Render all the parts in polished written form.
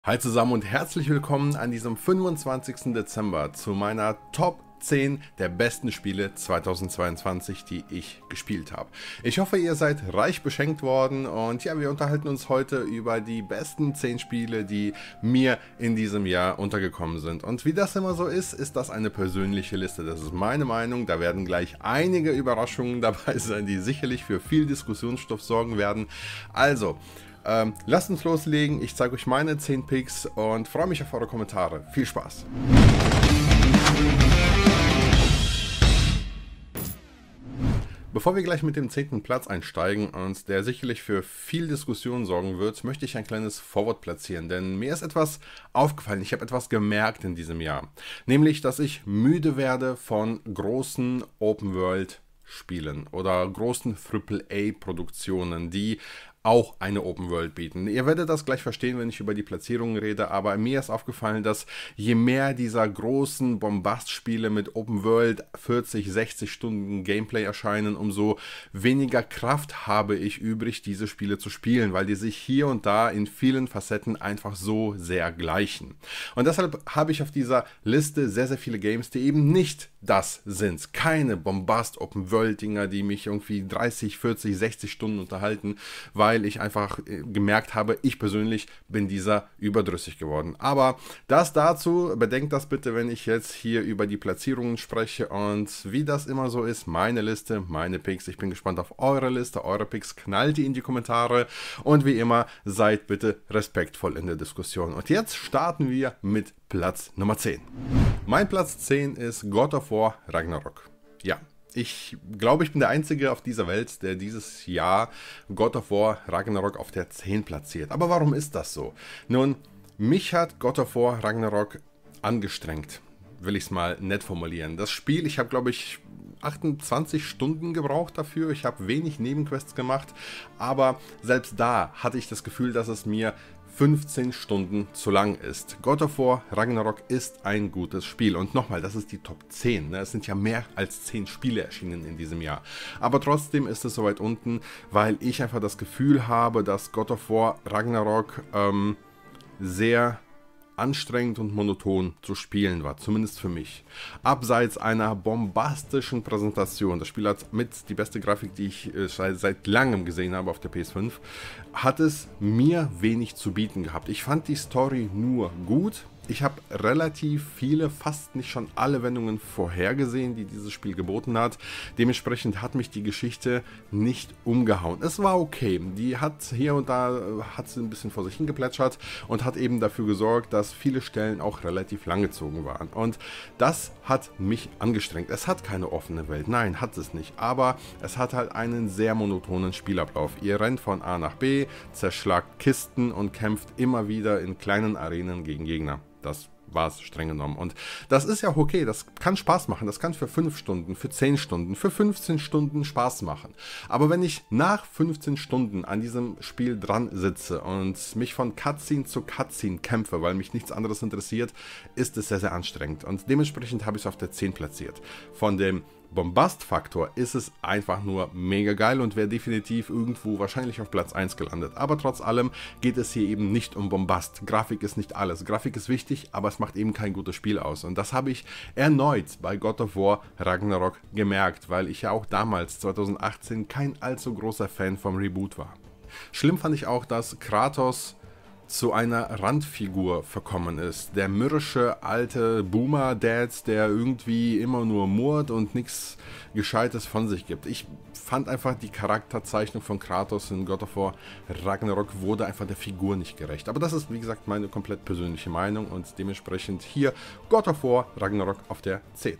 Hi zusammen und herzlich willkommen an diesem 25. Dezember zu meiner Top 10 der besten Spiele 2022, die ich gespielt habe. Ich hoffe, ihr seid reich beschenkt worden und ja, wir unterhalten uns heute über die besten 10 Spiele, die mir in diesem Jahr untergekommen sind. Und wie das immer so ist, ist das eine persönliche Liste. Das ist meine Meinung. Da werden gleich einige Überraschungen dabei sein, die sicherlich für viel Diskussionsstoff sorgen werden. Also, lasst uns loslegen, ich zeige euch meine 10 Picks und freue mich auf eure Kommentare. Viel Spaß! Bevor wir gleich mit dem 10. Platz einsteigen und der sicherlich für viel Diskussion sorgen wird, möchte ich ein kleines Forward platzieren, denn mir ist etwas aufgefallen, ich habe etwas gemerkt in diesem Jahr. Nämlich, dass ich müde werde von großen Open-World-Spielen oder großen AAA-Produktionen, die auch eine Open World bieten. Ihr werdet das gleich verstehen, wenn ich über die Platzierungen rede, aber mir ist aufgefallen, dass je mehr dieser großen Bombastspiele mit Open World 40, 60 Stunden Gameplay erscheinen, umso weniger Kraft habe ich übrig, diese Spiele zu spielen, weil die sich hier und da in vielen Facetten einfach so sehr gleichen. Und deshalb habe ich auf dieser Liste sehr, sehr viele Games, die eben nicht das sind. Keine Bombast-Open-World-Dinger, die mich irgendwie 30, 40, 60 Stunden unterhalten, weil ich einfach gemerkt habe, ich persönlich bin dieser überdrüssig geworden. Aber das dazu, bedenkt das bitte, wenn ich jetzt hier über die Platzierungen spreche und wie das immer so ist, meine Liste, meine Picks. Ich bin gespannt auf eure Liste, eure Picks, knallt die in die Kommentare und wie immer, seid bitte respektvoll in der Diskussion. Und jetzt starten wir mit Platz Nummer 10. Mein Platz 10 ist God of War Ragnarok. Ja, ich glaube, ich bin der Einzige auf dieser Welt, der dieses Jahr God of War Ragnarok auf der 10 platziert. Aber warum ist das so? Nun, mich hat God of War Ragnarok angestrengt, will ich es mal nett formulieren. Das Spiel, ich habe glaube ich 28 Stunden gebraucht dafür. Ich habe wenig Nebenquests gemacht, aber selbst da hatte ich das Gefühl, dass es mir 15 Stunden zu lang ist. God of War Ragnarok ist ein gutes Spiel. Und nochmal, das ist die Top 10. Ne? Es sind ja mehr als 10 Spiele erschienen in diesem Jahr. Aber trotzdem ist es so weit unten, weil ich einfach das Gefühl habe, dass God of War Ragnarok sehr anstrengend und monoton zu spielen war, zumindest für mich. Abseits einer bombastischen Präsentation, das Spiel hat mit die beste Grafik, die ich seit langem gesehen habe auf der PS5, hat es mir wenig zu bieten gehabt. Ich fand die Story nur gut. Ich habe relativ viele, fast nicht schon alle Wendungen vorhergesehen, die dieses Spiel geboten hat. Dementsprechend hat mich die Geschichte nicht umgehauen. Es war okay. Die hat hier und da hat sie ein bisschen vor sich hingeplätschert und hat eben dafür gesorgt, dass viele Stellen auch relativ langgezogen waren. Und das hat mich angestrengt. Es hat keine offene Welt. Nein, hat es nicht. Aber es hat halt einen sehr monotonen Spielablauf. Ihr rennt von A nach B, zerschlagt Kisten und kämpft immer wieder in kleinen Arenen gegen Gegner. Das war es streng genommen. Und das ist ja auch okay, das kann Spaß machen. Das kann für 5 Stunden, für 10 Stunden, für 15 Stunden Spaß machen. Aber wenn ich nach 15 Stunden an diesem Spiel dran sitze und mich von Cutscene zu Cutscene kämpfe, weil mich nichts anderes interessiert, ist es sehr, sehr anstrengend. Und dementsprechend habe ich es auf der 10 platziert. Von dem Bombast-Faktor ist es einfach nur mega geil und wäre definitiv irgendwo wahrscheinlich auf Platz 1 gelandet. Aber trotz allem geht es hier eben nicht um Bombast. Grafik ist nicht alles. Grafik ist wichtig, aber es macht eben kein gutes Spiel aus. Und das habe ich erneut bei God of War Ragnarok gemerkt, weil ich ja auch damals, 2018, kein allzu großer Fan vom Reboot war. Schlimm fand ich auch, dass Kratos zu einer Randfigur verkommen ist. Der mürrische alte Boomer-Dad, der irgendwie immer nur murrt und nichts Gescheites von sich gibt. Ich fand einfach die Charakterzeichnung von Kratos in God of War Ragnarok wurde einfach der Figur nicht gerecht. Aber das ist, wie gesagt, meine komplett persönliche Meinung und dementsprechend hier God of War Ragnarok auf der 10.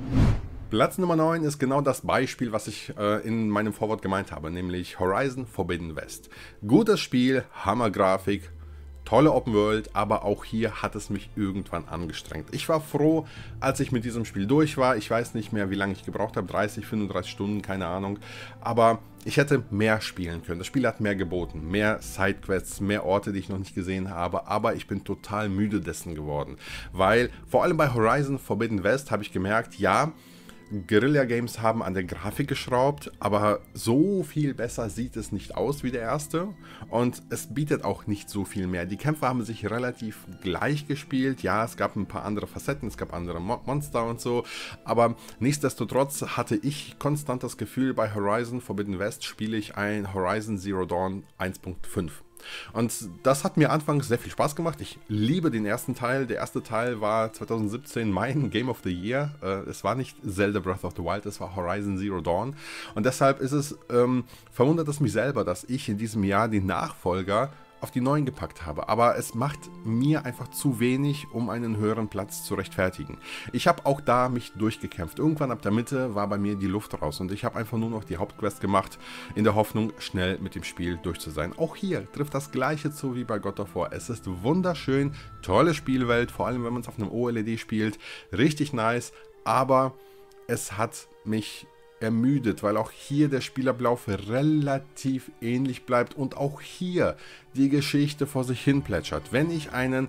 Platz Nummer 9 ist genau das Beispiel, was ich in meinem Vorwort gemeint habe, nämlich Horizon Forbidden West. Gutes Spiel, Hammergrafik, tolle Open World, aber auch hier hat es mich irgendwann angestrengt. Ich war froh, als ich mit diesem Spiel durch war. Ich weiß nicht mehr, wie lange ich gebraucht habe, 30, 35 Stunden, keine Ahnung. Aber ich hätte mehr spielen können. Das Spiel hat mehr geboten, mehr Sidequests, mehr Orte, die ich noch nicht gesehen habe. Aber ich bin total müde dessen geworden. Weil vor allem bei Horizon Forbidden West habe ich gemerkt, ja, Guerilla Games haben an der Grafik geschraubt, aber so viel besser sieht es nicht aus wie der erste und es bietet auch nicht so viel mehr. Die Kämpfe haben sich relativ gleich gespielt, ja, es gab ein paar andere Facetten, es gab andere Monster und so, aber nichtsdestotrotz hatte ich konstant das Gefühl, bei Horizon Forbidden West spiele ich ein Horizon Zero Dawn 1.5. Und das hat mir anfangs sehr viel Spaß gemacht. Ich liebe den ersten Teil. Der erste Teil war 2017 mein Game of the Year. Es war nicht Zelda Breath of the Wild, es war Horizon Zero Dawn. Und deshalb ist es, verwundert es mich selber, dass ich in diesem Jahr den Nachfolger auf die neuen gepackt habe, aber es macht mir einfach zu wenig, um einen höheren Platz zu rechtfertigen. Ich habe auch da mich durchgekämpft. Irgendwann ab der Mitte war bei mir die Luft raus und ich habe einfach nur noch die Hauptquest gemacht, in der Hoffnung, schnell mit dem Spiel durch zu sein. Auch hier trifft das Gleiche zu wie bei God of War. Es ist wunderschön, tolle Spielwelt, vor allem wenn man es auf einem OLED spielt, richtig nice, aber es hat mich ermüdet, weil auch hier der Spielablauf relativ ähnlich bleibt und auch hier die Geschichte vor sich hin plätschert. Wenn ich einen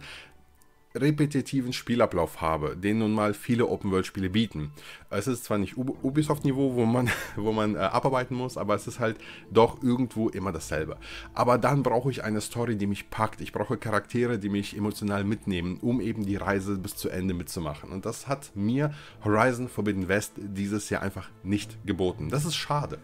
repetitiven Spielablauf habe, den nun mal viele Open-World-Spiele bieten. Es ist zwar nicht Ubisoft-Niveau, wo man abarbeiten muss, aber es ist halt doch irgendwo immer dasselbe. Aber dann brauche ich eine Story, die mich packt. Ich brauche Charaktere, die mich emotional mitnehmen, um eben die Reise bis zu Ende mitzumachen. Und das hat mir Horizon Forbidden West dieses Jahr einfach nicht geboten. Das ist schade.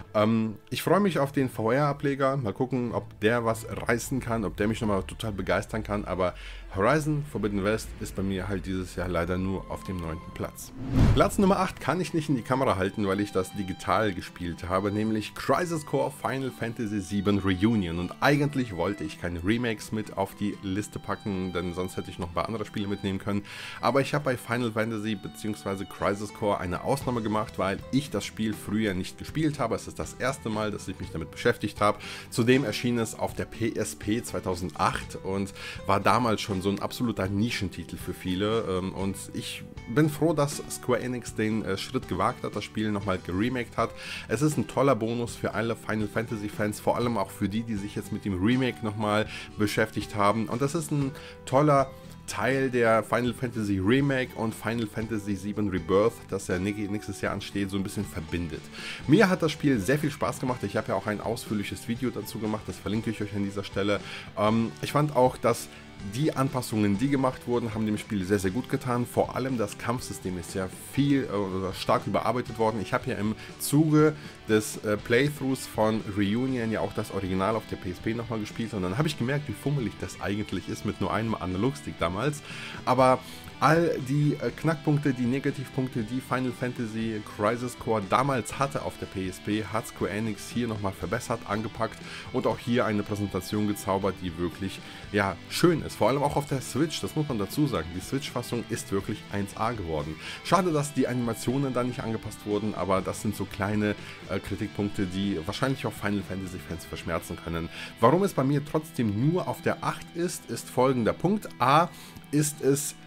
Ich freue mich auf den VR-Ableger. Mal gucken, ob der was reißen kann, ob der mich nochmal total begeistern kann. Aber Horizon Forbidden West ist bei mir halt dieses Jahr leider nur auf dem 9. Platz. Platz Nummer 8 kann ich nicht in die Kamera halten, weil ich das digital gespielt habe, nämlich Crisis Core Final Fantasy VII Reunion. Und eigentlich wollte ich keine Remakes mit auf die Liste packen, denn sonst hätte ich noch ein paar andere Spiele mitnehmen können. Aber ich habe bei Final Fantasy bzw. Crisis Core eine Ausnahme gemacht, weil ich das Spiel früher nicht gespielt habe. Es ist das erste Mal, dass ich mich damit beschäftigt habe. Zudem erschien es auf der PSP 2008 und war damals schon so ein absoluter Nischentitel für viele. Und ich bin froh, dass Square Enix den Schritt gewagt hat, das Spiel nochmal geremaked hat. Es ist ein toller Bonus für alle Final Fantasy Fans, vor allem auch für die, die sich jetzt mit dem Remake nochmal beschäftigt haben. Und das ist ein toller Teil der Final Fantasy Remake und Final Fantasy VII Rebirth, das ja nächstes Jahr ansteht, so ein bisschen verbindet. Mir hat das Spiel sehr viel Spaß gemacht. Ich habe ja auch ein ausführliches Video dazu gemacht, das verlinke ich euch an dieser Stelle. Ich fand auch, dass die Anpassungen, die gemacht wurden, haben dem Spiel sehr, sehr gut getan. Vor allem das Kampfsystem ist ja viel oder stark überarbeitet worden. Ich habe ja im Zuge des Playthroughs von Reunion ja auch das Original auf der PSP nochmal gespielt und dann habe ich gemerkt, wie fummelig das eigentlich ist mit nur einem Analogstick damals. Aber all die Knackpunkte, die Negativpunkte, die Final Fantasy Crisis Core damals hatte auf der PSP, hat Square Enix hier nochmal verbessert, angepackt und auch hier eine Präsentation gezaubert, die wirklich ja, schön ist. Vor allem auch auf der Switch, das muss man dazu sagen. Die Switch-Fassung ist wirklich 1A geworden. Schade, dass die Animationen da nicht angepasst wurden, aber das sind so kleine Kritikpunkte, die wahrscheinlich auch Final Fantasy Fans verschmerzen können. Warum es bei mir trotzdem nur auf der 8 ist folgender Punkt. A, ist es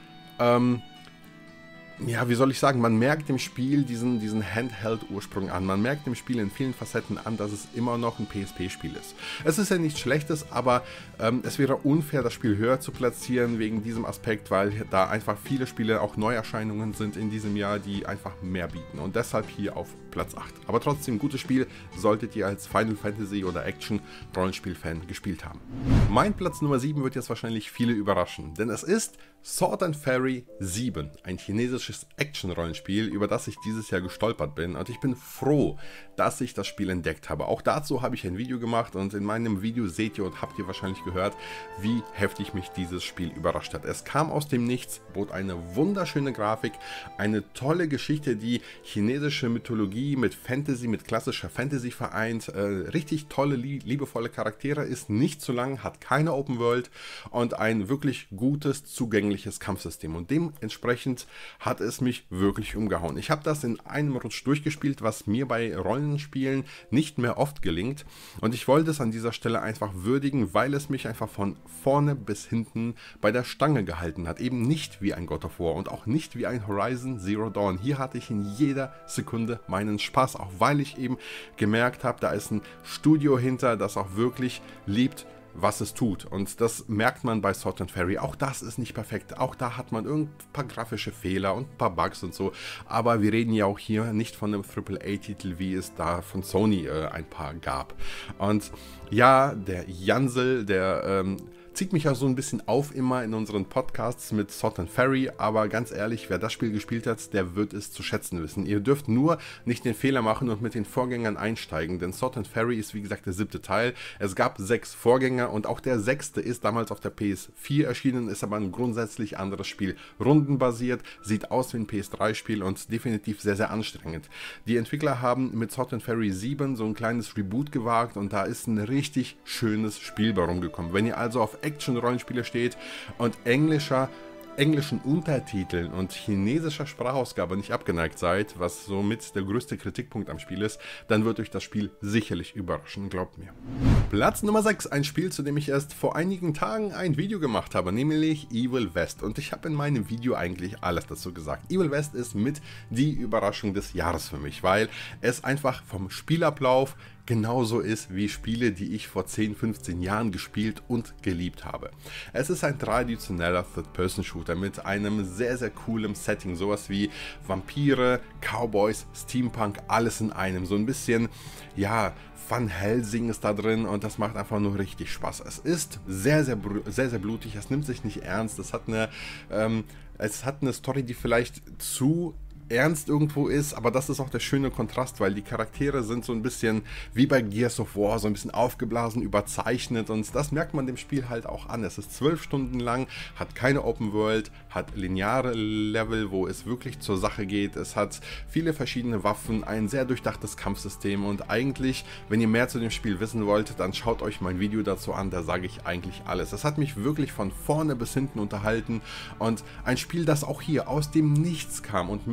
ja, wie soll ich sagen, man merkt dem Spiel diesen Handheld-Ursprung an. Man merkt dem Spiel in vielen Facetten an, dass es immer noch ein PSP-Spiel ist. Es ist ja nichts Schlechtes, aber es wäre unfair, das Spiel höher zu platzieren wegen diesem Aspekt, weil da einfach viele Spiele, auch Neuerscheinungen sind in diesem Jahr, die einfach mehr bieten. Und deshalb hier auf Platz 8. Aber trotzdem ein gutes Spiel, solltet ihr als Final Fantasy oder Action-Rollenspiel-Fan gespielt haben. Mein Platz Nummer 7 wird jetzt wahrscheinlich viele überraschen, denn es ist Sword and Fairy 7, ein chinesisches Action-Rollenspiel, über das ich dieses Jahr gestolpert bin und ich bin froh, dass ich das Spiel entdeckt habe. Auch dazu habe ich ein Video gemacht und in meinem Video seht ihr und habt ihr wahrscheinlich gehört, wie heftig mich dieses Spiel überrascht hat. Es kam aus dem Nichts, bot eine wunderschöne Grafik, eine tolle Geschichte, die chinesische Mythologie mit Fantasy, mit klassischer Fantasy vereint, richtig tolle, liebevolle Charaktere, ist nicht zu lang, hat keine Open World und ein wirklich gutes, zugängliches Kampfsystem und dementsprechend hat es mich wirklich umgehauen. Ich habe das in einem Rutsch durchgespielt, was mir bei Rollenspielen nicht mehr oft gelingt und ich wollte es an dieser Stelle einfach würdigen, weil es mich einfach von vorne bis hinten bei der Stange gehalten hat. Eben nicht wie ein God of War und auch nicht wie ein Horizon Zero Dawn. Hier hatte ich in jeder Sekunde meinen Spaß, auch weil ich eben gemerkt habe, da ist ein Studio hinter, das auch wirklich liebt, was es tut. Und das merkt man bei Sword and Fairy. Auch das ist nicht perfekt. Auch da hat man ein paar grafische Fehler und ein paar Bugs und so. Aber wir reden ja auch hier nicht von einem AAA-Titel, wie es da von Sony ein paar gab. Und ja, der Jansel, der zieht mich ja so ein bisschen auf immer in unseren Podcasts mit Sword and Fairy, aber ganz ehrlich, wer das Spiel gespielt hat, der wird es zu schätzen wissen. Ihr dürft nur nicht den Fehler machen und mit den Vorgängern einsteigen, denn Sword and Fairy ist wie gesagt der 7. Teil. Es gab 6 Vorgänger und auch der 6. ist damals auf der PS4 erschienen, ist aber ein grundsätzlich anderes Spiel. Rundenbasiert, sieht aus wie ein PS3-Spiel und definitiv sehr, sehr anstrengend. Die Entwickler haben mit Sword and Fairy 7 so ein kleines Reboot gewagt und da ist ein richtig schönes Spiel bei rumgekommen. Wenn ihr also auf Action-Rollenspiele steht und englischen Untertiteln und chinesischer Sprachausgabe nicht abgeneigt seid, was somit der größte Kritikpunkt am Spiel ist, dann wird euch das Spiel sicherlich überraschen, glaubt mir. Platz Nummer 6, ein Spiel, zu dem ich erst vor einigen Tagen ein Video gemacht habe, nämlich Evil West. Und ich habe in meinem Video eigentlich alles dazu gesagt. Evil West ist mit die Überraschung des Jahres für mich, weil es einfach vom Spielablauf genauso ist wie Spiele, die ich vor 10, 15 Jahren gespielt und geliebt habe. Es ist ein traditioneller Third-Person-Shooter mit einem sehr, sehr coolen Setting, sowas wie Vampire, Cowboys, Steampunk, alles in einem. So ein bisschen, ja, Van Helsing ist da drin und das macht einfach nur richtig Spaß. Es ist sehr, sehr, sehr, sehr blutig, es nimmt sich nicht ernst, es hat eine Story, die vielleicht zu ernst irgendwo ist, aber das ist auch der schöne Kontrast, weil die Charaktere sind so ein bisschen wie bei Gears of War, so ein bisschen aufgeblasen, überzeichnet und das merkt man dem Spiel halt auch an. Es ist 12 Stunden lang, hat keine Open World, hat lineare Level, wo es wirklich zur Sache geht, es hat viele verschiedene Waffen, ein sehr durchdachtes Kampfsystem und eigentlich, wenn ihr mehr zu dem Spiel wissen wollt, dann schaut euch mein Video dazu an, da sage ich eigentlich alles. Es hat mich wirklich von vorne bis hinten unterhalten und ein Spiel, das auch hier aus dem Nichts kam und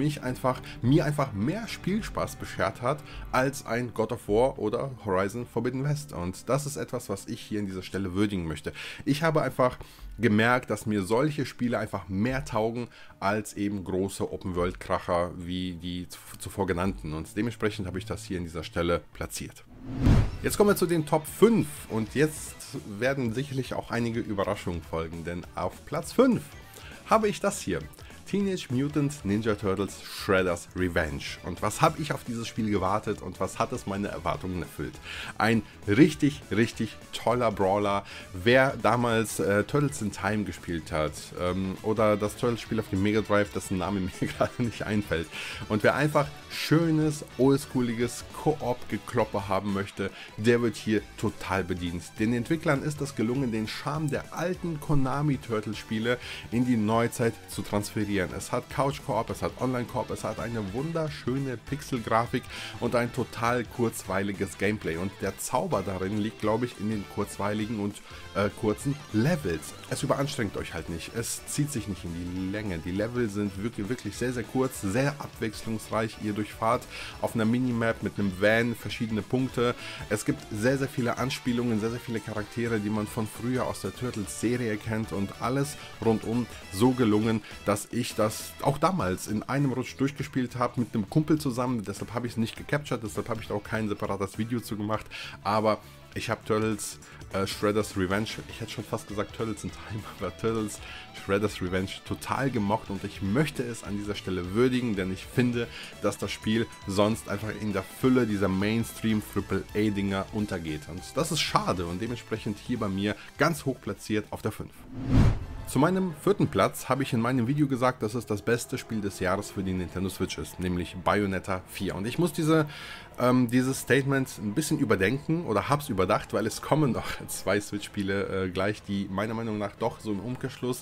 mir einfach mehr Spielspaß beschert hat als ein God of War oder Horizon Forbidden West. Und das ist etwas, was ich hier an dieser Stelle würdigen möchte. Ich habe einfach gemerkt, dass mir solche Spiele einfach mehr taugen als eben große Open-World-Kracher wie die zuvor genannten. Und dementsprechend habe ich das hier an dieser Stelle platziert. Jetzt kommen wir zu den Top 5 und jetzt werden sicherlich auch einige Überraschungen folgen, denn auf Platz 5 habe ich das hier. Teenage Mutant Ninja Turtles Shredder's Revenge. Und was habe ich auf dieses Spiel gewartet und was hat es meine Erwartungen erfüllt? Ein richtig, richtig toller Brawler. Wer damals Turtles in Time gespielt hat oder das Turtles-Spiel auf dem Mega Drive, dessen Name mir gerade nicht einfällt. Und wer einfach schönes, oldschooliges Koop-Gekloppe haben möchte, der wird hier total bedient. Den Entwicklern ist es gelungen, den Charme der alten Konami-Turtles-Spiele in die Neuzeit zu transferieren. Es hat Couch-Koop, es hat Online-Koop, es hat eine wunderschöne Pixel-Grafik und ein total kurzweiliges Gameplay. Und der Zauber darin liegt, glaube ich, in den kurzweiligen und kurzen Levels. Es überanstrengt euch halt nicht, es zieht sich nicht in die Länge. Die Level sind wirklich sehr, sehr kurz, sehr abwechslungsreich. Ihr durchfahrt auf einer Minimap mit einem Van verschiedene Punkte. Es gibt sehr, sehr viele Anspielungen, sehr, sehr viele Charaktere, die man von früher aus der Turtles-Serie kennt und alles rundum so gelungen, dass ich das auch damals in einem Rutsch durchgespielt habe mit einem Kumpel zusammen. Deshalb habe ich es nicht gecaptured, deshalb habe ich da auch kein separates Video zu gemacht, aber ich habe Turtles Shredder's Revenge, ich hätte schon fast gesagt Turtles in Time, aber Turtles Shredder's Revenge total gemocht und ich möchte es an dieser Stelle würdigen, denn ich finde, dass das Spiel sonst einfach in der Fülle dieser Mainstream AAA-Dinger untergeht. Und das ist schade und dementsprechend hier bei mir ganz hoch platziert auf der 5. Zu meinem 4. Platz habe ich in meinem Video gesagt, dass es das beste Spiel des Jahres für die Nintendo Switch ist, nämlich Bayonetta 4. Und ich muss dieses Statement ein bisschen überdenken oder habe es überdacht, weil es kommen noch 2 Switch-Spiele gleich, die meiner Meinung nach doch so im Umkehrschluss,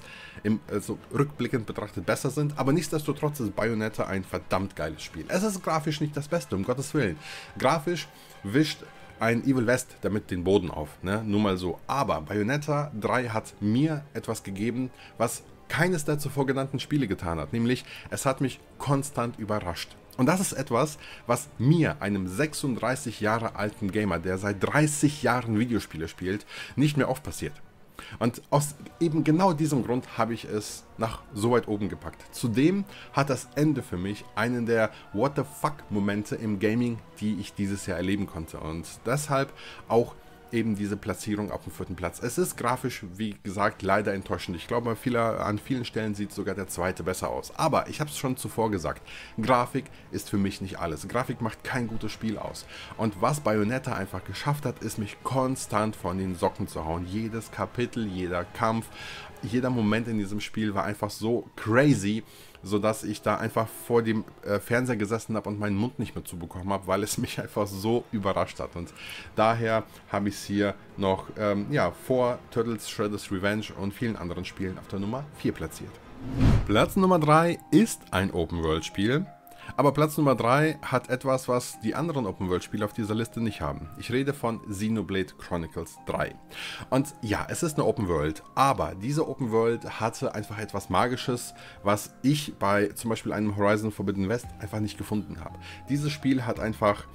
so rückblickend betrachtet besser sind. Aber nichtsdestotrotz ist Bayonetta ein verdammt geiles Spiel. Es ist grafisch nicht das Beste, um Gottes Willen. Grafisch wischt ein Evil West damit den Boden auf, ne? Nur mal so. Aber Bayonetta 3 hat mir etwas gegeben, was keines der zuvor genannten Spiele getan hat. Nämlich, es hat mich konstant überrascht. Und das ist etwas, was mir, einem 36 Jahre alten Gamer, der seit 30 Jahren Videospiele spielt, nicht mehr oft passiert. Und aus eben genau diesem Grund habe ich es nach so weit oben gepackt. Zudem hat das Ende für mich einen der What the fuck Momente im Gaming, die ich dieses Jahr erleben konnte. Und deshalb auch eben diese Platzierung auf dem 4. Platz. Es ist grafisch, wie gesagt, leider enttäuschend. Ich glaube, an vielen Stellen sieht sogar der 2. besser aus. Aber ich habe es schon zuvor gesagt, Grafik ist für mich nicht alles. Grafik macht kein gutes Spiel aus. Und was Bayonetta einfach geschafft hat, ist mich konstant von den Socken zu hauen. Jedes Kapitel, jeder Kampf, jeder Moment in diesem Spiel war einfach so crazy, sodass ich da einfach vor dem Fernseher gesessen habe und meinen Mund nicht mehr zubekommen habe, weil es mich einfach so überrascht hat. Und daher habe ich es hier noch vor Turtles Shredder's Revenge und vielen anderen Spielen auf der Nummer 4 platziert. Platz Nummer 3 ist ein Open-World-Spiel. Aber Platz Nummer 3 hat etwas, was die anderen Open-World-Spiele auf dieser Liste nicht haben. Ich rede von Xenoblade Chronicles 3. Und ja, es ist eine Open-World, aber diese Open-World hatte einfach etwas Magisches, was ich bei zum Beispiel einem Horizon Forbidden West einfach nicht gefunden habe. Dieses Spiel hat einfach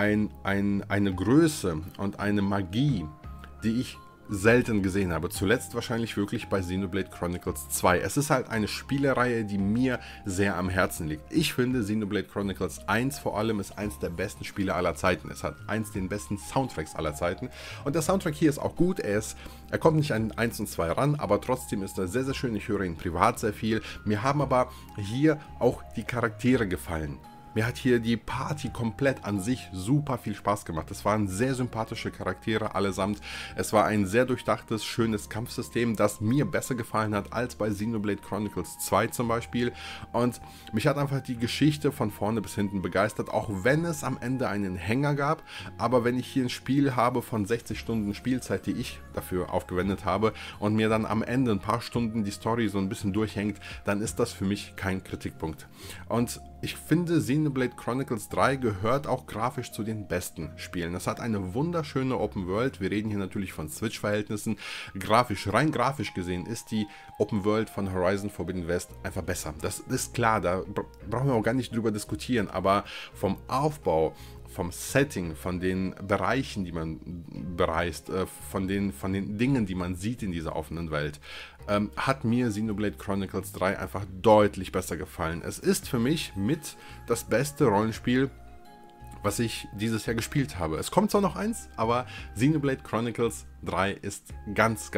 eine Größe und eine Magie, die ich selten gesehen habe. Zuletzt wahrscheinlich wirklich bei Xenoblade Chronicles 2. Es ist halt eine Spielereihe, die mir sehr am Herzen liegt. Ich finde, Xenoblade Chronicles 1 vor allem ist eins der besten Spiele aller Zeiten. Es hat eins den besten Soundtracks aller Zeiten. Und der Soundtrack hier ist auch gut. Er kommt nicht an 1 und 2 ran, aber trotzdem ist er sehr, sehr schön. Ich höre ihn privat sehr viel. Mir haben aber hier auch die Charaktere gefallen. Mir hat hier die Party komplett an sich super viel Spaß gemacht. Es waren sehr sympathische Charaktere allesamt. Es war ein sehr durchdachtes, schönes Kampfsystem, das mir besser gefallen hat als bei Xenoblade Chronicles 2 zum Beispiel. Und mich hat einfach die Geschichte von vorne bis hinten begeistert, auch wenn es am Ende einen Hänger gab. Aber wenn ich hier ein Spiel habe von 60 Stunden Spielzeit, die ich dafür aufgewendet habe, und mir dann am Ende ein paar Stunden die Story so ein bisschen durchhängt, dann ist das für mich kein Kritikpunkt. Und ich finde, Xenoblade Chronicles 3 gehört auch grafisch zu den besten Spielen. Es hat eine wunderschöne Open World. Wir reden hier natürlich von Switch-Verhältnissen. Rein grafisch gesehen ist die Open World von Horizon Forbidden West einfach besser. Das ist klar, da brauchen wir auch gar nicht drüber diskutieren. Aber vom Aufbau, vom Setting, von den Bereichen, die man bereist, von den Dingen, die man sieht in dieser offenen Welt, hat mir Xenoblade Chronicles 3 einfach deutlich besser gefallen. Es ist für mich mit das beste Rollenspiel, was ich dieses Jahr gespielt habe. Es kommt zwar noch eins, aber Xenoblade Chronicles 3 ist ganz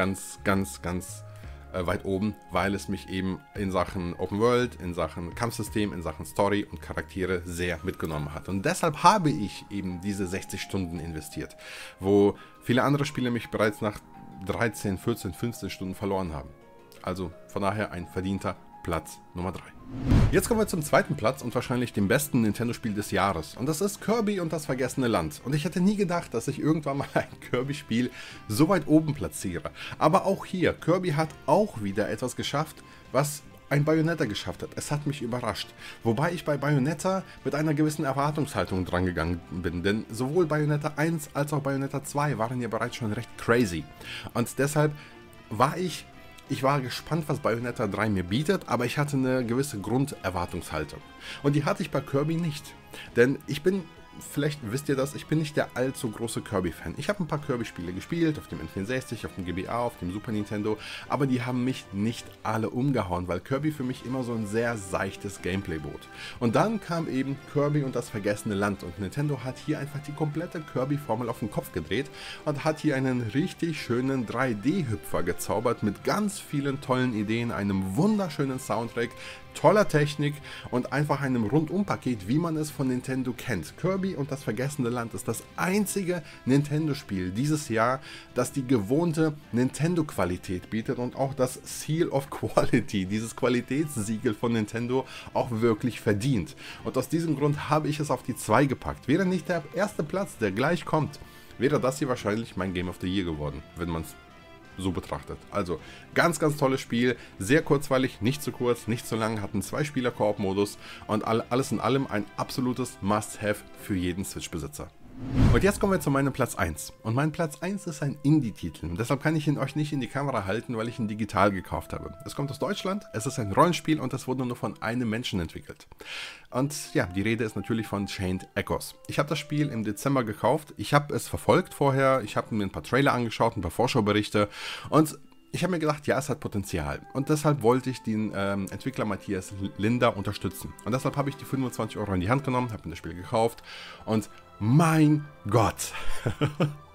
weit oben, weil es mich eben in Sachen Open World, in Sachen Kampfsystem, in Sachen Story und Charaktere sehr mitgenommen hat. Und deshalb habe ich eben diese 60 Stunden investiert, wo viele andere Spiele mich bereits nach 13, 14, 15 Stunden verloren haben. Also von daher ein verdienter Platz Nummer 3. Jetzt kommen wir zum 2. Platz und wahrscheinlich dem besten Nintendo-Spiel des Jahres. Und das ist Kirby und das vergessene Land. Und ich hätte nie gedacht, dass ich irgendwann mal ein Kirby-Spiel so weit oben platziere. Aber auch hier, Kirby hat auch wieder etwas geschafft, was ein Bayonetta geschafft hat. Es hat mich überrascht. Wobei ich bei Bayonetta mit einer gewissen Erwartungshaltung drangegangen bin. Denn sowohl Bayonetta 1 als auch Bayonetta 2 waren ja bereits schon recht crazy. Und deshalb war ich gespannt, was Bayonetta 3 mir bietet, aber ich hatte eine gewisse Grunderwartungshaltung. Und die hatte ich bei Kirby nicht. Denn ich bin, vielleicht wisst ihr das, ich bin nicht der allzu große Kirby-Fan. Ich habe ein paar Kirby-Spiele gespielt, auf dem N64, auf dem GBA, auf dem Super Nintendo, aber die haben mich nicht alle umgehauen, weil Kirby für mich immer so ein sehr seichtes Gameplay bot. Und dann kam eben Kirby und das vergessene Land und Nintendo hat hier einfach die komplette Kirby-Formel auf den Kopf gedreht und hat hier einen richtig schönen 3D-Hüpfer gezaubert mit ganz vielen tollen Ideen, einem wunderschönen Soundtrack, toller Technik und einfach einem Rundum-Paket, wie man es von Nintendo kennt. Kirby und das vergessene Land ist das einzige Nintendo-Spiel dieses Jahr, das die gewohnte Nintendo-Qualität bietet und auch das Seal of Quality, dieses Qualitätssiegel von Nintendo, auch wirklich verdient. Und aus diesem Grund habe ich es auf die 2 gepackt. Wäre nicht der erste Platz, der gleich kommt, wäre das hier wahrscheinlich mein Game of the Year geworden, wenn man es so betrachtet. Also ganz tolles Spiel, sehr kurzweilig, nicht zu kurz, nicht zu lang, hat einen 2-Spieler-Koop-Modus und alles in allem ein absolutes Must-Have für jeden Switch-Besitzer. Und jetzt kommen wir zu meinem Platz 1. Und mein Platz 1 ist ein Indie-Titel. Deshalb kann ich ihn euch nicht in die Kamera halten, weil ich ihn digital gekauft habe. Es kommt aus Deutschland, es ist ein Rollenspiel und es wurde nur von einem Menschen entwickelt. Und ja, die Rede ist natürlich von Chained Echoes. Ich habe das Spiel im Dezember gekauft. Ich habe es verfolgt vorher. Ich habe mir ein paar Trailer angeschaut, ein paar Vorschauberichte und ich habe mir gedacht, ja, es hat Potenzial. Und deshalb wollte ich den Entwickler Matthias Linder unterstützen. Und deshalb habe ich die 25 Euro in die Hand genommen, habe mir das Spiel gekauft und mein Gott!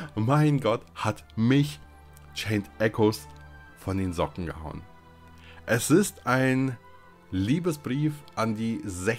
Mein Gott, hat mich Chained Echoes von den Socken gehauen. Es ist ein Liebesbrief an die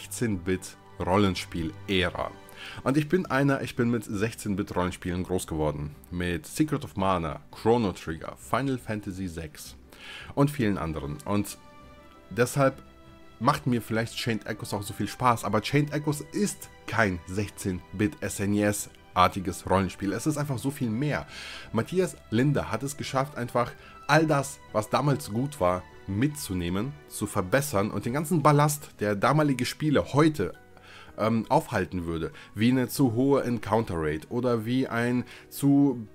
16-Bit-Rollenspiel-Ära. Und ich bin mit 16-Bit-Rollenspielen groß geworden. Mit Secret of Mana, Chrono Trigger, Final Fantasy VI und vielen anderen. Und deshalb macht mir vielleicht Chained Echoes auch so viel Spaß. Aber Chained Echoes ist kein 16-Bit SNES-artiges Rollenspiel. Es ist einfach so viel mehr. Matthias Linde hat es geschafft, einfach all das, was damals gut war, mitzunehmen, zu verbessern und den ganzen Ballast, der damalige Spiele heute aufhalten würde, wie eine zu hohe Encounter Rate oder wie ein zu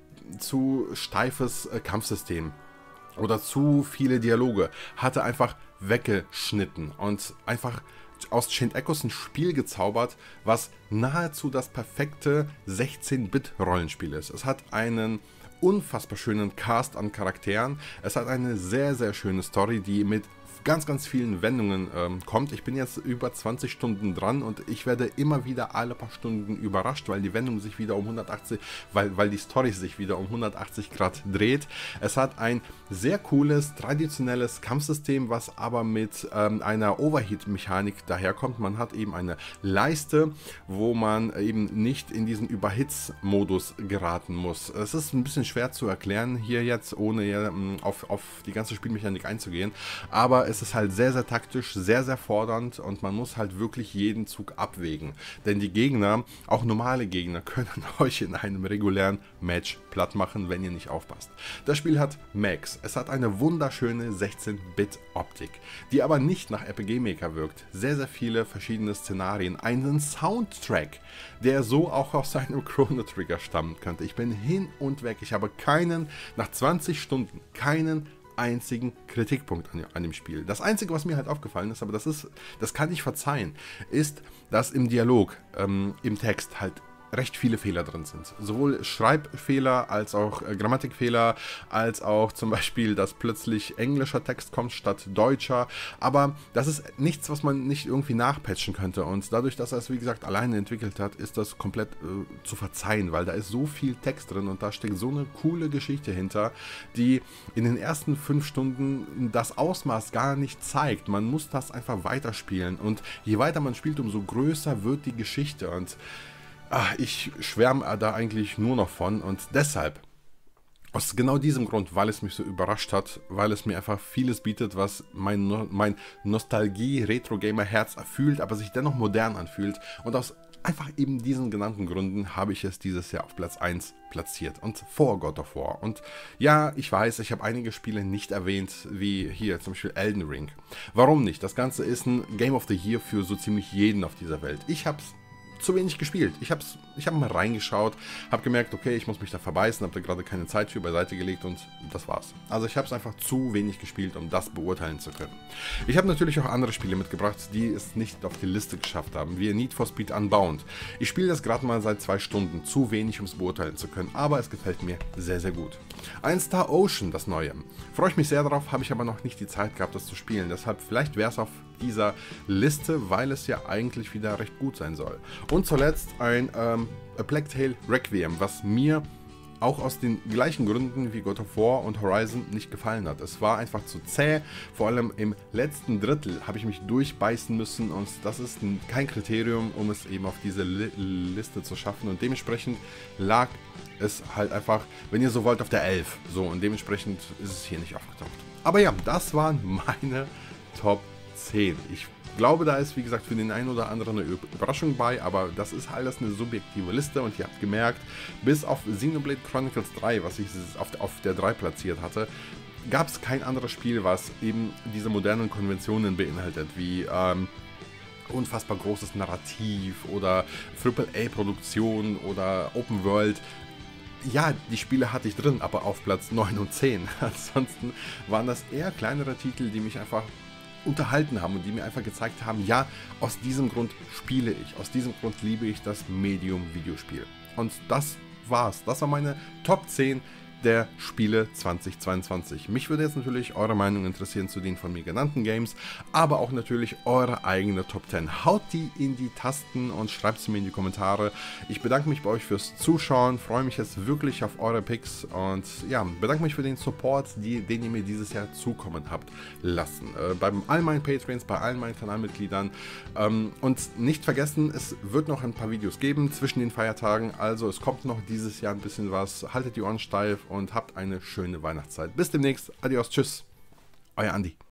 steifes Kampfsystem oder zu viele Dialoge, hatte einfach weggeschnitten und einfach aus Chained Echoes ein Spiel gezaubert, was nahezu das perfekte 16-Bit-Rollenspiel ist. Es hat einen unfassbar schönen Cast an Charakteren. Es hat eine sehr, sehr schöne Story, die mit ganz, ganz vielen Wendungen kommt. Ich bin jetzt über 20 Stunden dran und ich werde immer wieder alle paar Stunden überrascht, weil die Wendung sich wieder um 180, weil die Story sich wieder um 180 Grad dreht. Es hat ein sehr cooles, traditionelles Kampfsystem, was aber mit einer Overheat-Mechanik daherkommt. Man hat eben eine Leiste, wo man eben nicht in diesen Überhitz-Modus geraten muss. Es ist ein bisschen schwer zu erklären hier jetzt, ohne auf die ganze Spielmechanik einzugehen, aber es ist halt sehr, sehr taktisch, sehr, sehr fordernd und man muss halt wirklich jeden Zug abwägen. Denn die Gegner, auch normale Gegner, können euch in einem regulären Match platt machen, wenn ihr nicht aufpasst. Das Spiel hat Max. Es hat eine wunderschöne 16-Bit-Optik, die aber nicht nach RPG Maker wirkt. Sehr, sehr viele verschiedene Szenarien. Einen Soundtrack, der so auch aus seinem Chrono Trigger stammen könnte. Ich bin hin und weg. Ich habe nach 20 Stunden, keinen einzigen Kritikpunkt an dem Spiel. Das Einzige, was mir halt aufgefallen ist, aber das kann ich verzeihen, ist, dass im Dialog, im Text halt recht viele Fehler drin sind. Sowohl Schreibfehler als auch Grammatikfehler, als auch zum Beispiel, dass plötzlich englischer Text kommt statt deutscher. Aber das ist nichts, was man nicht irgendwie nachpatchen könnte. Und dadurch, dass er es, wie gesagt, alleine entwickelt hat, ist das komplett zu verzeihen, weil da ist so viel Text drin und da steckt so eine coole Geschichte hinter, die in den ersten 5 Stunden das Ausmaß gar nicht zeigt. Man muss das einfach weiterspielen. Und je weiter man spielt, umso größer wird die Geschichte. Und ich schwärme da eigentlich nur noch von und deshalb, aus genau diesem Grund, weil es mich so überrascht hat, weil es mir einfach vieles bietet, was mein Nostalgie-Retro-Gamer-Herz erfüllt, aber sich dennoch modern anfühlt und aus einfach eben diesen genannten Gründen habe ich es dieses Jahr auf Platz 1 platziert und vor God of War. Und ja, ich weiß, ich habe einige Spiele nicht erwähnt, wie hier zum Beispiel Elden Ring. Warum nicht? Das Ganze ist ein Game of the Year für so ziemlich jeden auf dieser Welt. Ich habe es zu wenig gespielt. Ich habe mal reingeschaut, habe gemerkt, okay, ich muss mich da verbeißen, habe da gerade keine Zeit für beiseite gelegt und das war's. Also ich habe es einfach zu wenig gespielt, um das beurteilen zu können. Ich habe natürlich auch andere Spiele mitgebracht, die es nicht auf die Liste geschafft haben, wie Need for Speed Unbound. Ich spiele das gerade mal seit 2 Stunden, zu wenig, um es beurteilen zu können, aber es gefällt mir sehr, sehr gut. Ein Star Ocean, das neue. Freue ich mich sehr darauf, habe ich aber noch nicht die Zeit gehabt, das zu spielen. Deshalb vielleicht wäre es auf dieser Liste, weil es ja eigentlich wieder recht gut sein soll. Und zuletzt ein A Plague Tale Requiem, was mir auch aus den gleichen Gründen wie God of War und Horizon nicht gefallen hat. Es war einfach zu zäh, vor allem im letzten Drittel habe ich mich durchbeißen müssen und das ist kein Kriterium, um es eben auf diese Liste zu schaffen und dementsprechend lag es halt einfach, wenn ihr so wollt, auf der 11. So, und dementsprechend ist es hier nicht aufgetaucht. Aber ja, das waren meine Top 10. Ich glaube, da ist, wie gesagt, für den einen oder anderen eine Überraschung bei, aber das ist alles eine subjektive Liste und ihr habt gemerkt, bis auf Xenoblade Chronicles 3, was ich auf der 3 platziert hatte, gab es kein anderes Spiel, was eben diese modernen Konventionen beinhaltet, wie unfassbar großes Narrativ oder AAA-Produktion oder Open World. Ja, die Spiele hatte ich drin, aber auf Platz 9 und 10. Ansonsten waren das eher kleinere Titel, die mich einfach unterhalten haben und die mir einfach gezeigt haben, ja, aus diesem Grund spiele ich, aus diesem Grund liebe ich das Medium Videospiel. Und das war's. Das war meine Top 10 der Spiele 2022. Mich würde jetzt natürlich eure Meinung interessieren zu den von mir genannten Games, aber auch natürlich eure eigene Top 10. Haut die in die Tasten und schreibt sie mir in die Kommentare. Ich bedanke mich bei euch fürs Zuschauen, freue mich jetzt wirklich auf eure Picks und ja, bedanke mich für den Support, den ihr mir dieses Jahr zukommen habt lassen. Bei all meinen Patreons, bei allen meinen Kanalmitgliedern. Und nicht vergessen, es wird noch ein paar Videos geben zwischen den Feiertagen, also es kommt noch dieses Jahr ein bisschen was. Haltet die Ohren steif und habt eine schöne Weihnachtszeit. Bis demnächst. Adios, tschüss. Euer Andi.